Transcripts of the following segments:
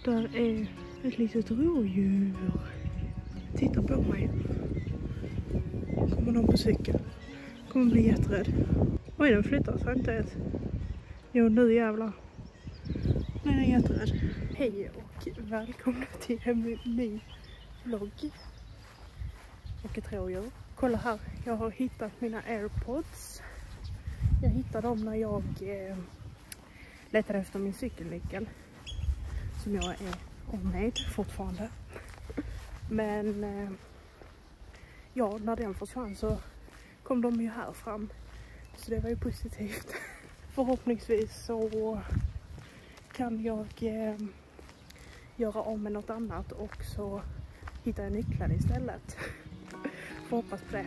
Där är ett litet rådjur. Titta på mig. Kommer någon på cykel. Kommer bli jätterädd. Oj, den flyttar sig inte ens. Jo, nu jävlar. Nu är den jätterädd. Hej och välkomna till min vlogg. Och ett rådjur. Kolla här, jag har hittat mina AirPods. Jag hittade dem när jag letade efter min cykelnyckel. Som jag är av med fortfarande. Men ja, när den försvann så kom de ju här fram. Så det var ju positivt. Förhoppningsvis så kan jag göra om med något annat och så hittar jag nycklar istället. Får hoppas på det.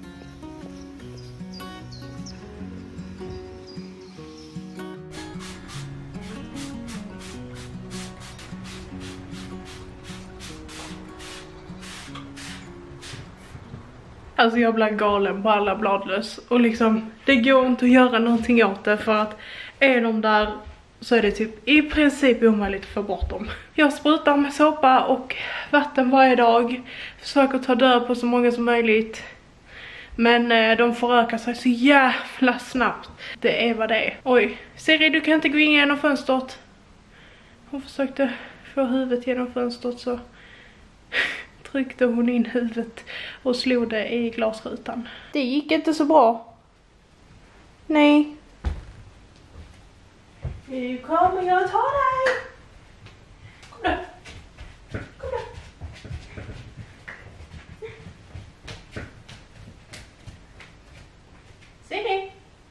Alltså jag blir galen på alla bladlöss. Och liksom, det går inte att göra någonting åt det. För att är de där så är det typ i princip omöjligt att få bort dem. Jag sprutar med såpa och vatten varje dag. Försöker ta död på så många som möjligt. Men de förökar sig så jävla snabbt. Det är vad det är. Oj, Siri, du kan inte gå in genom fönstret. Hon försökte få huvudet genom fönstret så tryckte hon in huvudet och slog det i glasrutan. Det gick inte så bra. Nej. Nu kommer jag ta dig. Kom då. Kom då. Siri.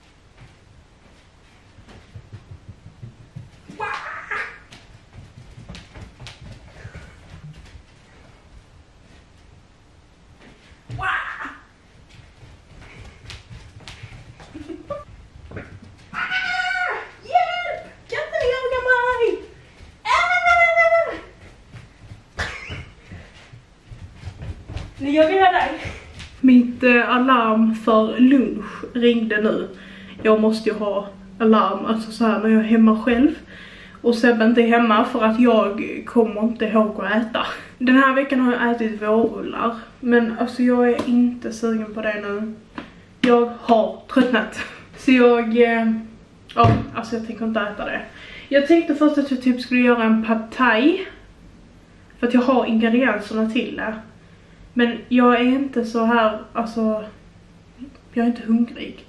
Jag vill ha dig. Mitt alarm för lunch ringde nu. Jag måste ju ha alarm, alltså så här när jag är hemma själv. Och Sebbe inte är hemma för att jag kommer inte ihåg att äta. Den här veckan har jag ätit vårrullar. Men alltså jag är inte sugen på det nu. Jag har tröttnat. Så jag, ja, alltså jag tänker inte äta det. Jag tänkte först att jag typ skulle göra en pad thai. För att jag har ingredienserna till det. Men jag är inte så här, alltså, jag är inte hungrig.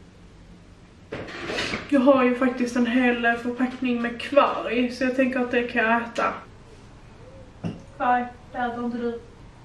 Jag har ju faktiskt en hel förpackning med kvarg, så jag tänker att det kan jag äta. Kvarg, det äter inte du.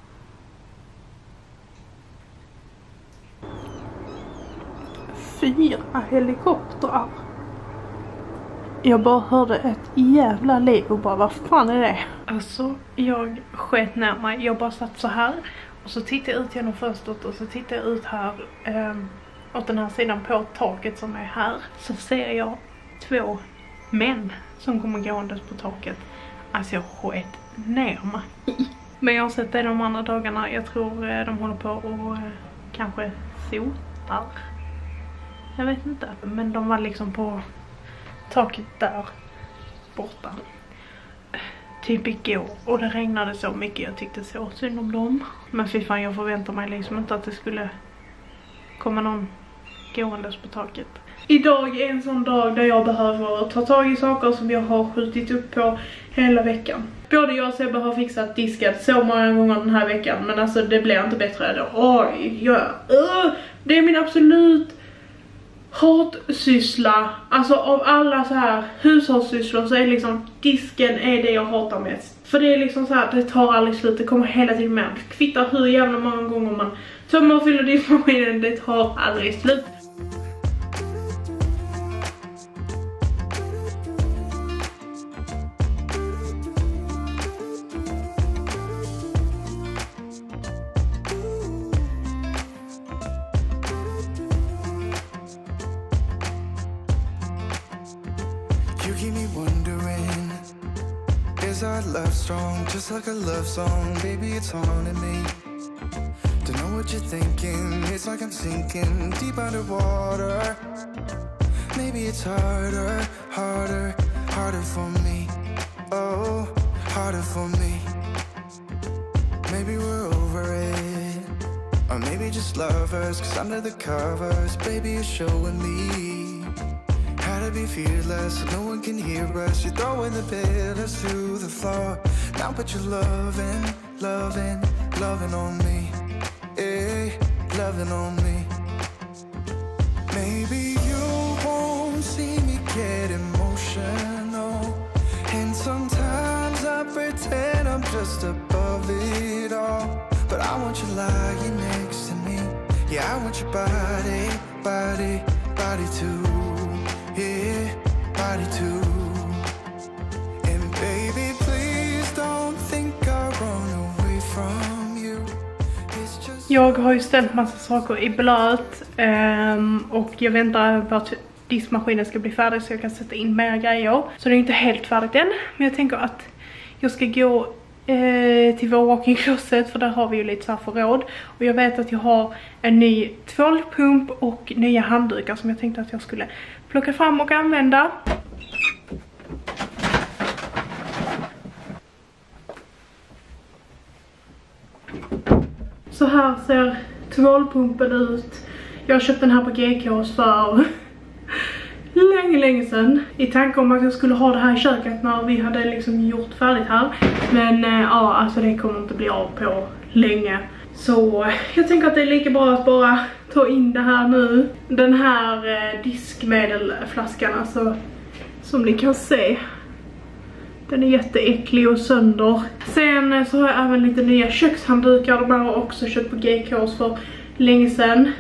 Fyra helikoptrar. Jag bara hörde ett jävla liv och bara, vad fan är det? Alltså, jag sket ner mig. Jag bara satt så här. Och så tittade jag ut genom fönstret och så tittade jag ut här åt den här sidan på taket som är här. Så ser jag två män som kommer gåendes på taket. Alltså jag sket ner mig. Men jag har sett det de andra dagarna. Jag tror de håller på och kanske sotar. Jag vet inte. Men de var liksom på taket där borta. Typ igår. Och det regnade så mycket. Jag tyckte så synd om dem. Men fy fan, jag förväntar mig liksom inte att det skulle komma någon gåendes på taket. Idag är en sån dag där jag behöver ta tag i saker som jag har skjutit upp på hela veckan. Både jag och Sebbe har fixat diskat så många gånger den här veckan. Men alltså det blir inte bättre. Oj, det är min absolut hatsyssla. Alltså av alla så här hushållssysslor så är liksom disken är det jag hatar mest. För det är liksom så här, det tar aldrig slut. Det kommer hela tiden med. Det kvittar hur jävla många gånger man tömmer och fyller diskmaskinen. Det tar aldrig slut. You keep me wondering, is our love strong? Just like a love song, baby, it's haunting me. Don't know what you're thinking, it's like I'm sinking deep underwater. Maybe it's harder for me. Oh, harder for me. Maybe we're over it, or maybe just lovers, cause under the covers, baby, you're showing me how to be fearless so no one can hear us. You're throwing the pillars through the floor. Now put your loving, loving, loving on me. Yeah, loving on me. Maybe you won't see me get emotional, and sometimes I pretend I'm just above it all. But I want you lying next to me. Yeah, I want your body, body, body too. Yeah, body too. And baby, please don't think I run away from you. It's just... Jag har ju ställt massa saker i blöt och jag väntar på att diskmaskinen ska bli färdig så jag kan sätta in mer grejer. Så det är inte helt färdigt än, men jag tänker att jag ska gå till vår walk-in closet, för där har vi ju lite så här förråd. Och jag vet att jag har en ny tvålpump och nya handdukar som jag tänkte att jag skulle plocka fram och använda. Så här ser tvålpumpen ut. Jag köpte den här på GKs för länge sedan. I tanke om att jag skulle ha det här i köket när vi hade liksom gjort färdigt här. Men ja, alltså det kommer inte bli av på länge. Så jag tänker att det är lika bra att bara ta in det här nu. Den här diskmedelflaskan, alltså som ni kan se, den är jätteäcklig och sönder. Sen så har jag även lite nya kökshanddukar. De har också köpt på GKs för länge sedan.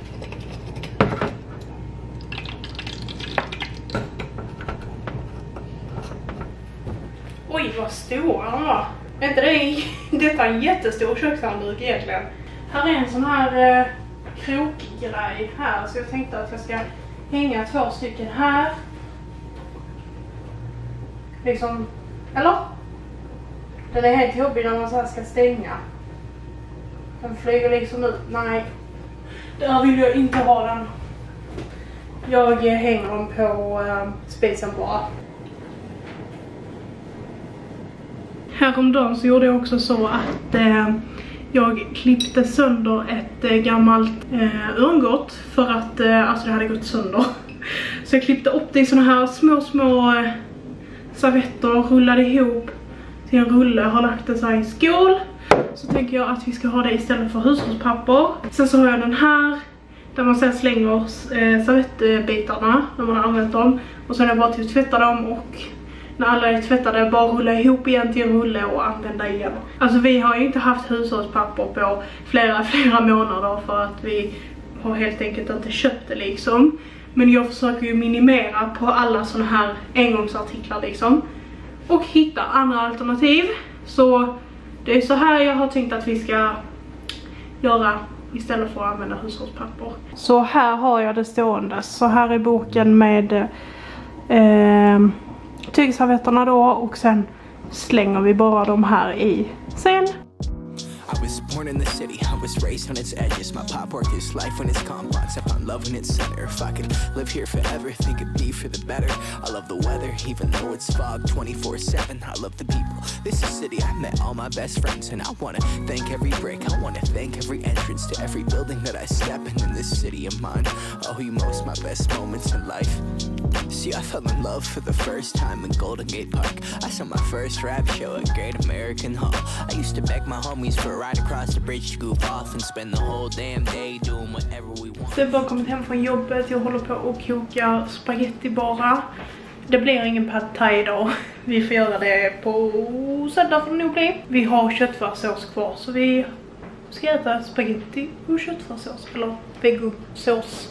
Oj, vad stora de var. Inte det? Detta är en jättestor kökshandduk egentligen. Här är en sån här krokgrej här. Så jag tänkte att jag ska hänga 2 stycken här. Liksom, eller? Den är helt jobbig när man så här ska stänga. Den flyger liksom ut. Nej, där vill jag inte ha den. Jag hänger dem på spisen bara. Häromdagen så gjorde jag också så att jag klippte sönder ett gammalt örngott för att alltså det hade gått sönder. Så jag klippte upp det i såna här små servetter och rullade ihop till en rulle. Har lagt det så här i skål. Så tänker jag att vi ska ha det istället för hushållspapper. Sen så har jag den här där man sen slänger servettbitarna när man har använt dem. Och sen är det bara till att tvätta dem, och när alla är tvättade bara rulla ihop igen till en rulle och använda igen. Alltså vi har ju inte haft hushållspapper på flera månader för att vi har helt enkelt inte köpt det liksom. Men jag försöker ju minimera på alla såna här engångsartiklar liksom. Och hitta andra alternativ. Så det är så här jag har tänkt att vi ska göra istället för att använda hushållspapper. Så här har jag det stående. Så här är boken med tygservetterna då, och sen slänger vi bara de här i sen. I was born in the city, I was raised on its edges. My pop worked his life when it's confines. I found love in its center. If I could live here forever, think it'd be for the better. I love the weather, even though it's fog 24/7. I love the people, this is city. I met all my best friends, and I wanna thank every brick. I wanna thank every entrance to every building that I step in this city of mine. Oh, you most my best moments in life. See, I fell in love for the first time in Golden Gate Park. I saw my first rap show at Great American Hall. I used to beg my homies for a ride across the bridge to goof off and spend the whole damn day doing whatever we want. Så jag har bara kommit hem från jobbet. Jag håller på och kokar spaghetti bara. Det blir ingen pad thai idag. Vi får göra det på söndag för det nog bli. Vi har köttfärssås kvar, så vi ska äta spaghetti och köttfärssås. Eller vegosås.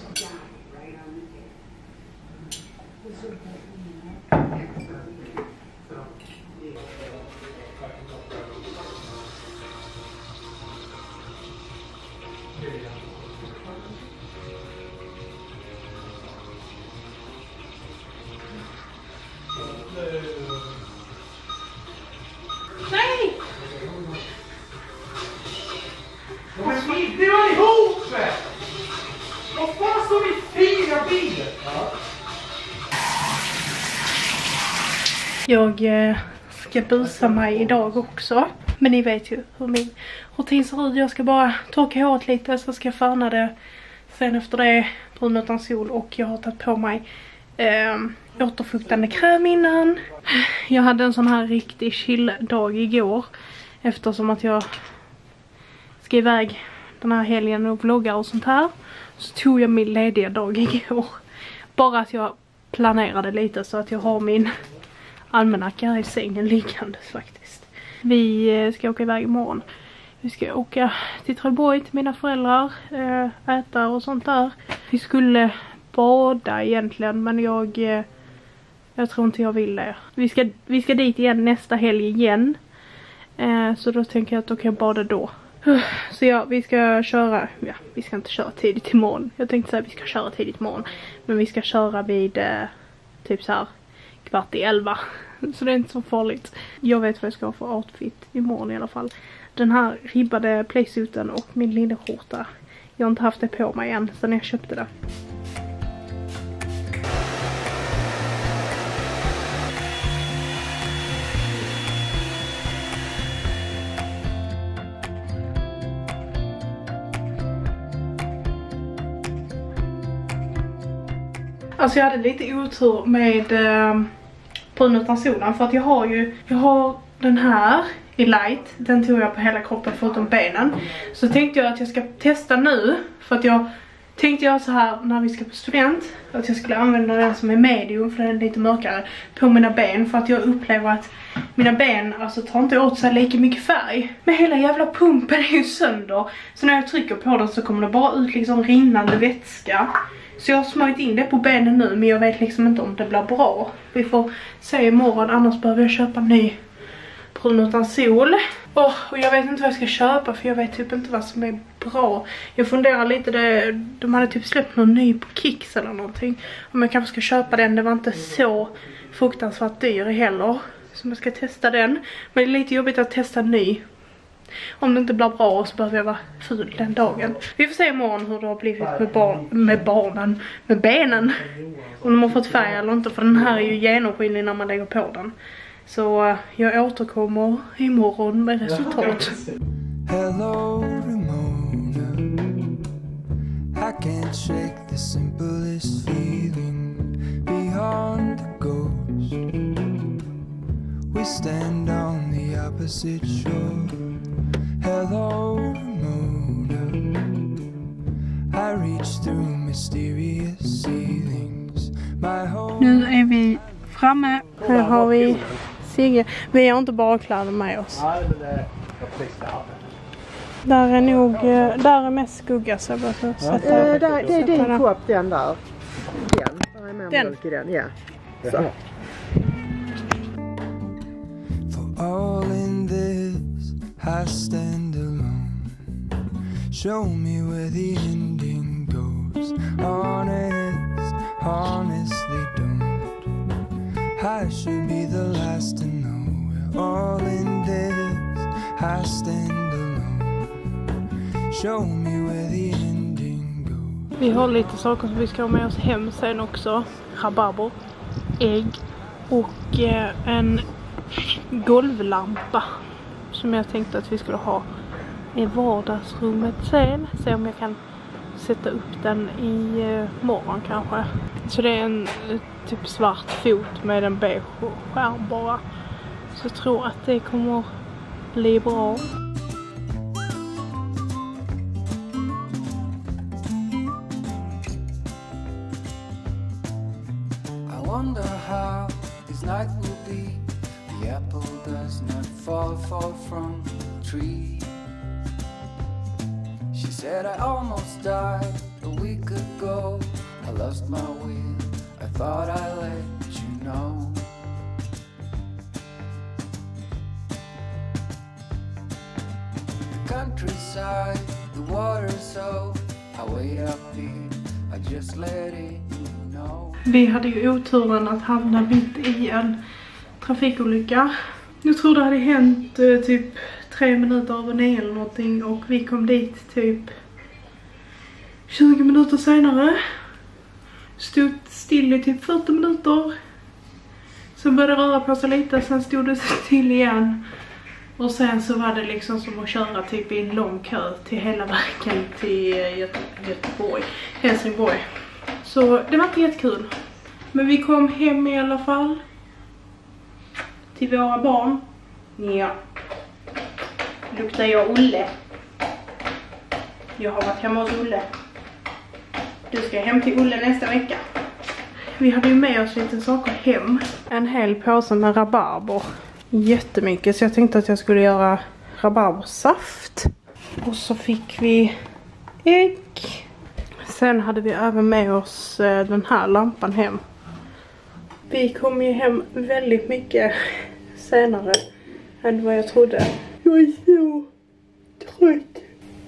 Nej! Vad vi var ihop med? Vad fan står vi 4 bilar? ska busa mig idag också. Men ni vet ju hur min rutin ser ut. Jag ska bara torka håret lite, så ska jag färna det. Sen efter det brun utan sol, och jag har tagit på mig återfuktande kräm innan. Jag hade en sån här riktig chill-dag igår, eftersom att jag ska iväg den här helgen och vlogga och sånt här. Så tog jag min lediga dag igår. Bara att jag planerade lite så att jag har min almanacka här i sängen liggande faktiskt. Vi ska åka iväg imorgon. Vi ska åka till Trelleborg till mina föräldrar, äta och sånt där. Vi skulle bada egentligen, men jag tror inte jag vill det. Vi ska dit igen nästa helg igen. Så då tänker jag att då kan jag bada då. Så ja, vi ska köra, vi ska inte köra tidigt imorgon. Jag tänkte säga att vi ska köra tidigt imorgon. Men vi ska köra vid typ så här 11:15. Så det är inte så farligt. Jag vet vad jag ska ha för outfit imorgon i alla fall. Den här ribbade playsuiten och min linneskjorta. Jag har inte haft det på mig än sedan jag köpte det. Alltså jag hade lite otur med brun utan solen, för att jag har den här i light. Den tog jag på hela kroppen förutom benen. Så tänkte jag att jag ska testa nu, för att jag tänkte så här när vi ska på student, att jag skulle använda den som är medium, för den är lite mörkare, på mina ben, för att jag upplever att mina ben alltså tar inte åt sig lika mycket färg. Men hela jävla pumpen är ju sönder, så när jag trycker på den så kommer det bara ut liksom rinnande vätska. Så jag har smörjt in det på benen nu, men jag vet liksom inte om det blir bra. Vi får se imorgon, annars behöver jag köpa ny brun utan sol. Och jag vet inte vad jag ska köpa, för jag vet typ inte vad som är bra. Jag funderar lite, de hade typ släppt någon ny på Kicks eller någonting. Om jag kanske ska köpa den, det var inte så fruktansvärt dyr heller. Så jag ska testa den. Men det är lite jobbigt att testa ny. Om det inte blir bra så behöver jag vara ful den dagen. Vi får se imorgon hur det har blivit med benen. Om de har fått färg eller inte, för den här är ju genomskinlig när man lägger på den. Så jag återkommer imorgon med resultat. Hello, Ramona. I can't shake the simplest feeling beyond the ghost. We stand on the opposite shore. Hello, Ramona. I reach through mysterious ceilings. Nu är vi framme. Här har vi Sigge. Vi har inte bara kläder med oss. Där är nog, där är mest skugga, så jag bara sätta. Det är din kopp, den där. Den. Ja. Så. For all in this, I stand alone. Show me where the ending goes. Honestly don't. I should be the last to know. We're all in this, I stand alone. Show me where the ending goes. Vi har lite saker som vi ska ha med oss hem sen också. Rabarber, ägg och en golvlampa som jag tänkte att vi skulle ha i vardagsrummet sen. Se om jag kan sätta upp den i morgon kanske. Så det är en typ svart fot med en beige skärm bara. Så jag tror att det kommer bli bra. I wonder how this night will be. The apple does not fall far from the tree. She said I almost died a week ago. I lost my will, I thought I let you know. The countryside, the water so I wait up here, I just let it know. Vi hade ju oturen att hamna mitt i en trafikolycka. Jag tror det hade hänt typ 3 minuter över 9 eller någonting, och vi kom dit typ 20 minuter senare. Stod still i typ 40 minuter. Så började röra på sig lite, sen stod det till igen. Och sen så var det liksom som att köra typ i en lång kö till hela vägen till Helsingborg. Så det var inte jättekul. Men vi kom hem i alla fall. Till våra barn. Ja. Luktar jag Olle. Jag har varit hemma hos Olle. Du ska hem till Olle nästa vecka. Vi hade ju med oss lite saker hem. En hel påse med rabarber. Jättemycket, så jag tänkte att jag skulle göra rabarbersaft. Och så fick vi ägg. Sen hade vi även med oss den här lampan hem. Vi kom ju hem väldigt mycket senare än vad jag trodde. Jag är så trött.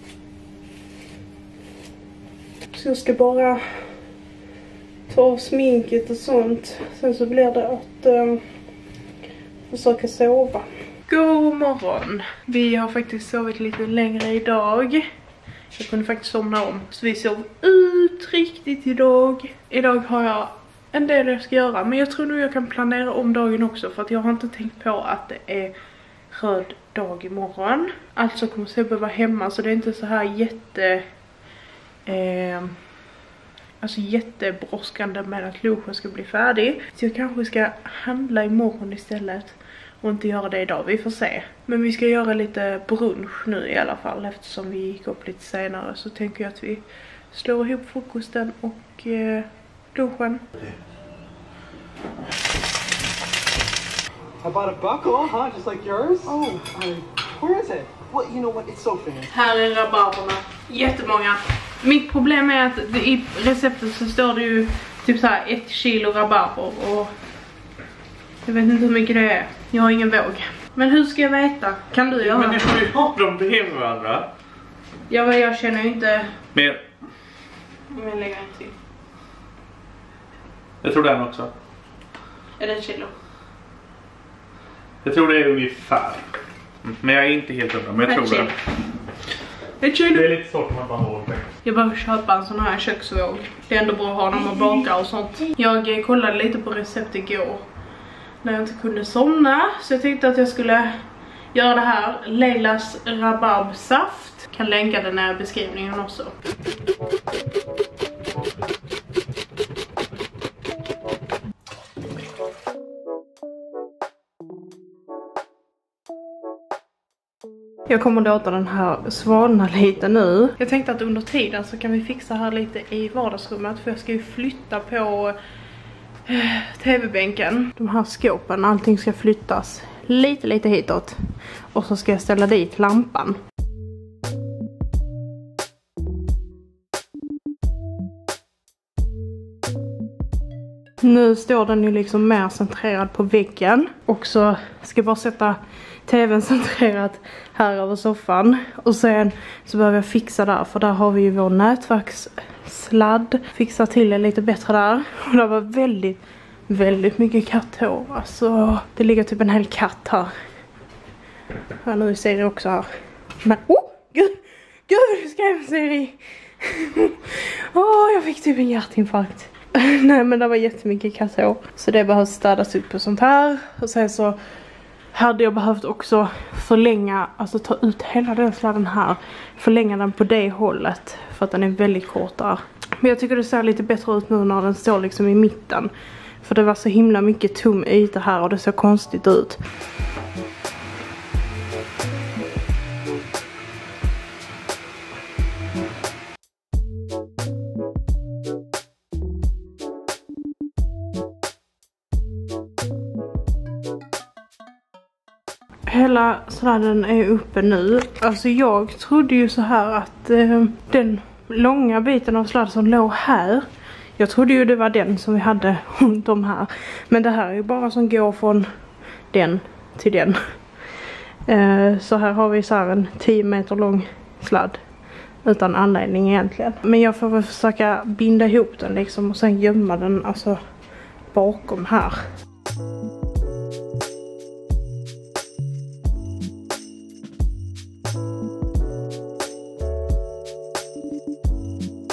Så jag ska bara ta av sminket och sånt. Sen så blir det att försöka sova. God morgon. Vi har faktiskt sovit lite längre idag. Jag kunde faktiskt somna om. Så vi sov ut riktigt idag. Idag har jag en del jag ska göra. Men jag tror nog jag kan planera om dagen också. För att jag har inte tänkt på att det är röd dag imorgon. Alltså kommer Sebbe vara hemma. Så det är inte så här jättebrådskande med att logen ska bli färdig. Så jag kanske ska handla imorgon istället. Och inte göra det idag, vi får se. Men vi ska göra lite brunch nu i alla fall. Eftersom vi gick upp lite senare. Så tänker jag att vi slår ihop frukosten och lunchen. I bought a buckle, huh? Just like yours? Oh, where is it? Well, you know what? It's so finished. Här är rabarberna. Jättemånga. Mitt problem är att i receptet så står det ju typ så här 1 kilo rabarber. Och jag vet inte hur mycket det är. Jag har ingen våg. Men hur ska jag veta? Kan du göra? Men ni får ju ha dem bredvid varandra. Ja, men jag känner ju inte... Men Jag lägger en till. jag tror den också. Är det 1 kilo? Jag tror det är ungefär. Men jag är inte helt hundra, men jag tror det. 1 kilo. Det är lite svårt om man bara håller. Jag behöver köpa en sån här köksvåg. Det är ändå bra att ha när man bakar och sånt. Jag kollade lite på recept igår. När jag inte kunde somna. Så jag tänkte att jag skulle göra det här. Leilas rabarbersaft. Kan länka den här beskrivningen också. Jag kommer låta den här svalna lite nu. Jag tänkte att under tiden så kan vi fixa här lite i vardagsrummet. För jag ska ju flytta på tv-bänken. De här skåpen, allting ska flyttas lite hitåt. Och så ska jag ställa dit lampan. Nu står den ju liksom mer centrerad på väggen. Och så ska jag bara sätta tvn centrerat här över soffan. Och sen så behöver jag fixa där. För där har vi ju vår nätverkssladd. Fixa till det lite bättre där. Och det var väldigt mycket katthår. Alltså det ligger typ en hel katt här. Ja, nu ser jag också här. Men gud vad skräm Siri. Jag fick typ en hjärtinfarkt. Nej, men det var jättemycket katthår. Så det behövs städas upp och sånt här. Och sen så hade jag behövt också förlänga, alltså ta ut hela den sladden här. Förlänga den på det hållet. För att den är väldigt kort där. Men jag tycker det ser lite bättre ut nu när den står liksom i mitten. För det var så himla mycket tom yta här och det ser konstigt ut. Hela sladden är uppe nu. Alltså jag trodde ju så här att den långa biten av sladd som låg här. Jag trodde ju det var den som vi hade runt om här. Men det här är ju bara som går från den till den. Så här har vi så här en 10 meter lång sladd. Utan anledning egentligen. Men jag får väl försöka binda ihop den liksom. Och sen gömma den alltså bakom här.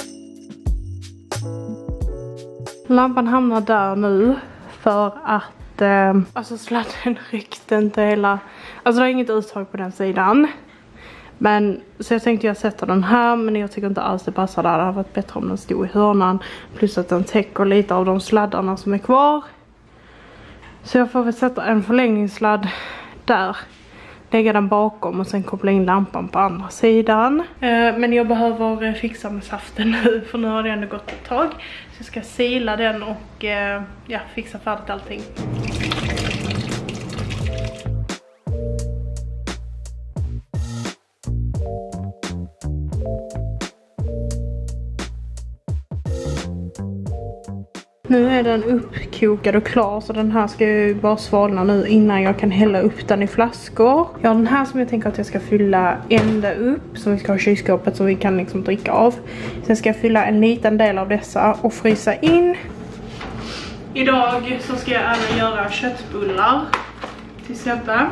Lampan hamnar där nu för att att alltså sladden ryckte inte hela. Alltså det är inget uttag på den sidan. Men så jag tänkte jag sätter den här, men jag tycker inte alls det passar där. Det hade varit bättre om den stod i hörnan. Plus att den täcker lite av de sladdarna som är kvar. Så jag får väl sätta en förlängningssladd där. Lägga den bakom och sen koppla in lampan på andra sidan. Men jag behöver fixa med saften nu, för nu har det ändå gått ett tag. Så jag ska sila den och ja, fixa färdigt allting. Nu är den uppkokad och klar, så den här ska ju bara svalna nu innan jag kan hälla upp den i flaskor. Jag har den här som jag tänker att jag ska fylla ända upp, som vi ska ha i kylskåpet så vi kan liksom dricka av. Sen ska jag fylla en liten del av dessa och frysa in. Idag så ska jag även göra köttbullar till Sebbe.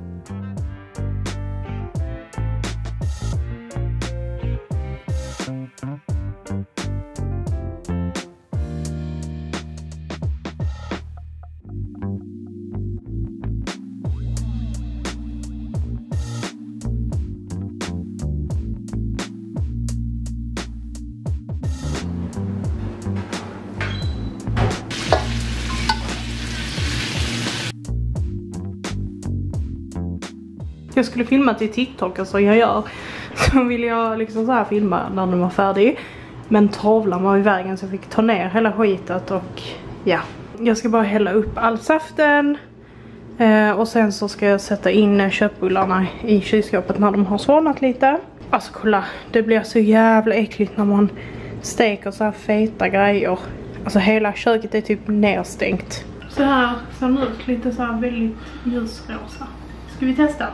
Jag skulle filma till TikTok, alltså jag gör. Så ville jag liksom så här filma när den var färdig. Men tavlan var i vägen så jag fick ta ner hela skitet och ja. Jag ska bara hälla upp all saften. Och sen så ska jag sätta in köttbullarna i kylskåpet när de har svalnat lite. Alltså kolla, det blir så jävla äckligt när man steker så här feta grejer. Alltså hela köket är typ nedstängt. Så här ser den ut, lite så här väldigt ljusrosa. Ska vi testa?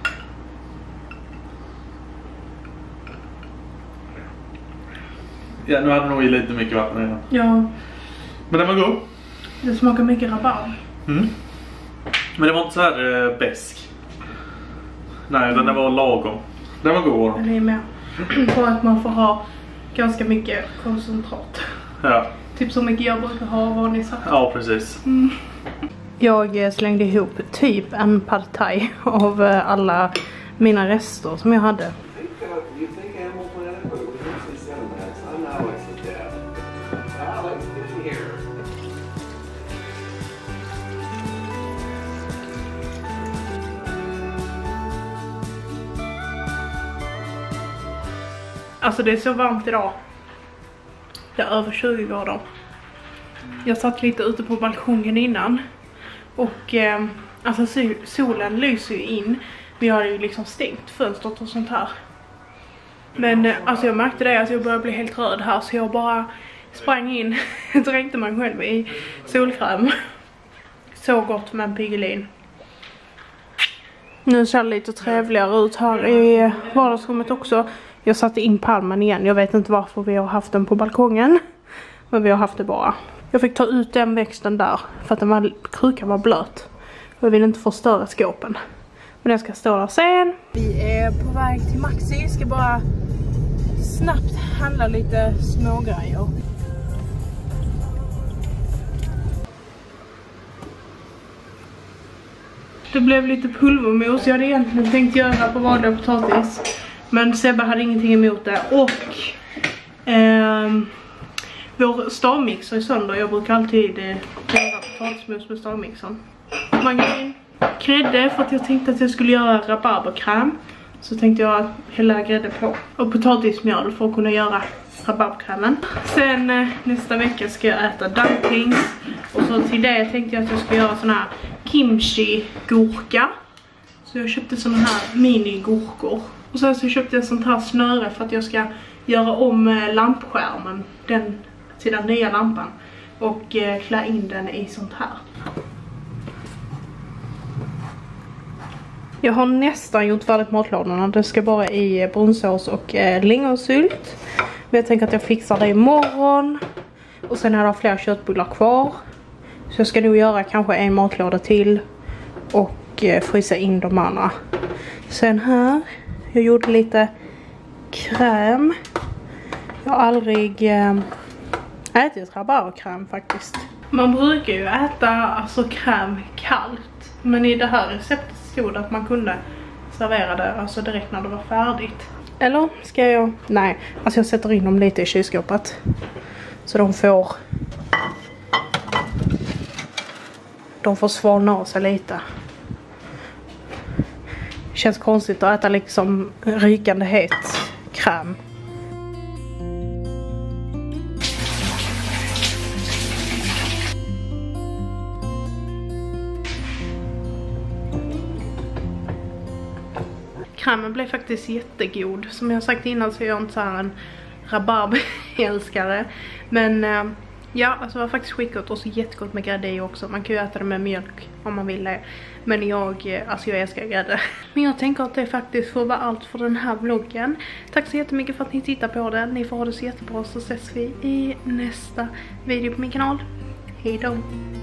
Ja, nu hade nog i lite mycket vatten innan. Ja. Men den var god. Det smakar mycket rabarber. Mm. Men det var inte så här besk. Nej, den var lagom. Den var god. Det är med. På att man får ha ganska mycket koncentrat. Ja. Typ så mycket jag brukar ha vanlig saft. Ja, precis. Mm. Jag slängde ihop typ en pad thai av alla mina rester som jag hade. Alltså det är så varmt idag. Det är över 20 grader. Jag satt lite ute på balkongen innan. Och alltså solen lyser ju in. Vi har ju liksom stängt fönstret och sånt här. Men alltså jag märkte det att jag började bli helt röd här. Så jag bara sprang in. Dränkte mig själv i solkräm. Så gott med en Piggelin. Nu ser det lite trevligare ut här i vardagsrummet också. Jag satte in palmen igen. Jag vet inte varför vi har haft den på balkongen. Men vi har haft det bara. Jag fick ta ut den växten där. För att krukan var blöt. Och jag vill inte förstöra skåpen. Men den ska stå där sen. Vi är på väg till Maxi. Ska bara snabbt handla lite smågrejer. Det blev lite pulvermos. Jag hade egentligen tänkt göra på vanliga potatis. Men Sebbe hade ingenting emot det. Och vår stavmixer är sönder. Jag brukar alltid göra potatismos med stavmixern. Margarin. Grädde för att jag tänkte att jag skulle göra rabarberkräm. Så tänkte jag att hälla grädde på. Och potatismjöl för att kunna göra rabarberkrämen. Sen nästa vecka ska jag äta dumplings. Och så till det tänkte jag att jag ska göra sån här kimchi-gurka. Så jag köpte såna här mini-gurkor. Och sen så köpte jag sånt här snöre för att jag ska göra om lampskärmen till den nya lampan. Och klä in den i sånt här. Jag har nästan gjort färdigt matlådorna. Det ska bara i brunsås och lingonsylt. Men jag tänker att jag fixar det imorgon. Och sen har jag flera köttbullar kvar. Så jag ska nog göra kanske en matlåda till. Och frysa in de andra. Sen här. Jag gjorde lite kräm. Jag har aldrig ätit rabarberkräm faktiskt. Man brukar ju äta alltså kräm kallt. Men i det här receptet stod det att man kunde servera det alltså direkt när det var färdigt. Eller ska jag? Nej, alltså jag sätter in dem lite i kylskåpet. Så de får svalna av sig lite. Känns konstigt att äta liksom rykande het kräm. Krämen blev faktiskt jättegod. Som jag sagt innan så är jag inte så här en rabarberälskare. Men ja, alltså det var faktiskt skitgott och så jättegott med grädde i också. Man kan ju äta det med mjölk om man vill det. Men jag älskar grädde. Men jag tänker att det faktiskt får vara allt för den här vloggen. Tack så jättemycket för att ni tittar på den. Ni får ha det så jättebra, så ses vi i nästa video på min kanal. Hej då!